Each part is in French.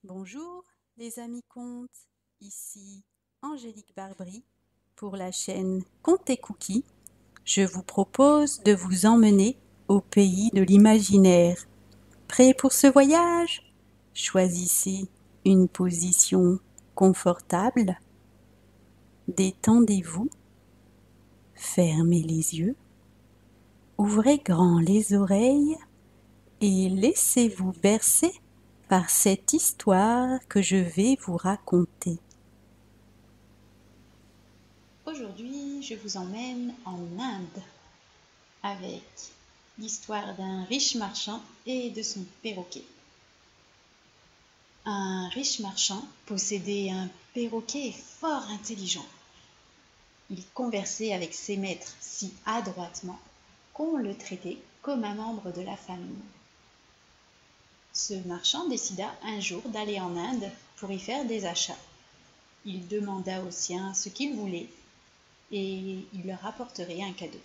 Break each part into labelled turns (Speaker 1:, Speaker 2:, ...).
Speaker 1: Bonjour les amis contes, ici Angélique Barbry pour la chaîne Contes et Cookies. Je vous propose de vous emmener au pays de l'imaginaire. Prêt pour ce voyage? Choisissez une position confortable, détendez-vous, fermez les yeux, ouvrez grand les oreilles et laissez-vous bercer par cette histoire que je vais vous raconter. Aujourd'hui, je vous emmène en Inde avec l'histoire d'un riche marchand et de son perroquet. Un riche marchand possédait un perroquet fort intelligent. Il conversait avec ses maîtres si adroitement qu'on le traitait comme un membre de la famille. Ce marchand décida un jour d'aller en Inde pour y faire des achats. Il demanda aux siens ce qu'ils voulaient et il leur apporterait un cadeau.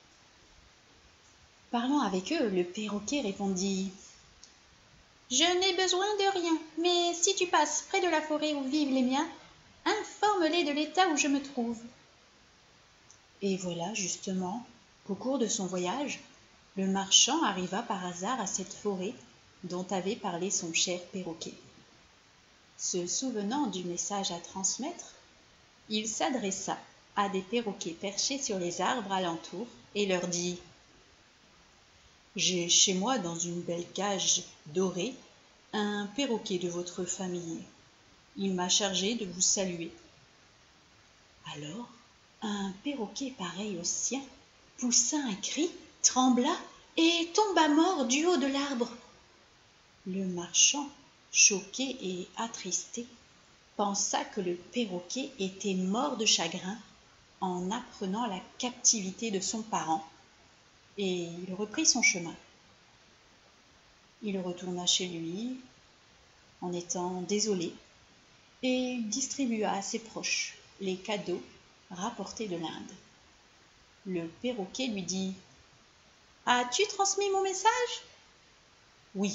Speaker 1: Parlant avec eux, le perroquet répondit « Je n'ai besoin de rien, mais si tu passes près de la forêt où vivent les miens, informe-les de l'état où je me trouve. » Et voilà justement qu'au cours de son voyage, le marchand arriva par hasard à cette forêt dont avait parlé son cher perroquet. Se souvenant du message à transmettre, il s'adressa à des perroquets perchés sur les arbres alentour et leur dit « J'ai chez moi dans une belle cage dorée un perroquet de votre famille. Il m'a chargé de vous saluer. » Alors, un perroquet pareil au sien poussa un cri, trembla et tomba mort du haut de l'arbre. Le marchand, choqué et attristé, pensa que le perroquet était mort de chagrin en apprenant la captivité de son parent, et il reprit son chemin. Il retourna chez lui en étant désolé et distribua à ses proches les cadeaux rapportés de l'Inde. Le perroquet lui dit « As-tu transmis mon message ?»« Oui, »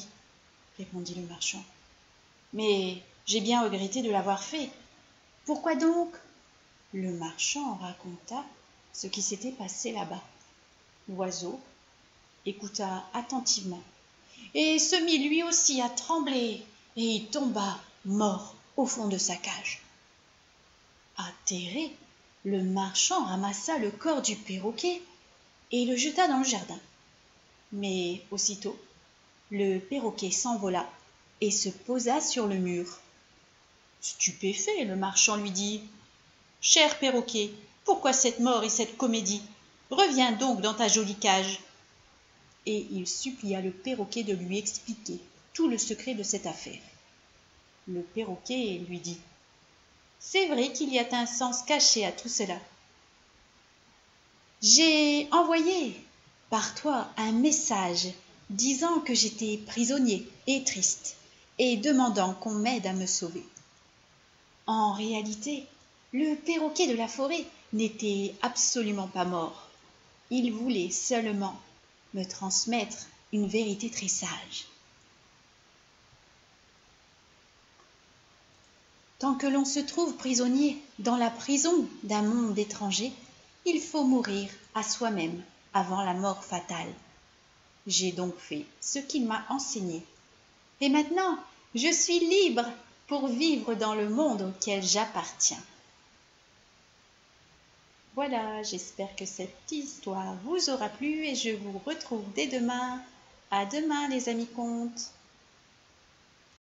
Speaker 1: répondit le marchand, « mais j'ai bien regretté de l'avoir fait. »« Pourquoi donc ?» Le marchand raconta ce qui s'était passé là-bas. L'oiseau écouta attentivement et se mit lui aussi à trembler et y tomba mort au fond de sa cage. Atterré, le marchand ramassa le corps du perroquet et le jeta dans le jardin. Mais aussitôt, le perroquet s'envola et se posa sur le mur. Stupéfait, le marchand lui dit « Cher perroquet, pourquoi cette mort et cette comédie? Reviens donc dans ta jolie cage. » Et il supplia le perroquet de lui expliquer tout le secret de cette affaire. Le perroquet lui dit « C'est vrai qu'il y a un sens caché à tout cela. J'ai envoyé par toi un message disant que j'étais prisonnier et triste et demandant qu'on m'aide à me sauver. En réalité, le perroquet de la forêt n'était absolument pas mort. Il voulait seulement me transmettre une vérité très sage. Tant que l'on se trouve prisonnier dans la prison d'un monde étranger, il faut mourir à soi-même avant la mort fatale. J'ai donc fait ce qu'il m'a enseigné. Et maintenant, je suis libre pour vivre dans le monde auquel j'appartiens. Voilà, j'espère que cette histoire vous aura plu et je vous retrouve dès demain. À demain les amis contes.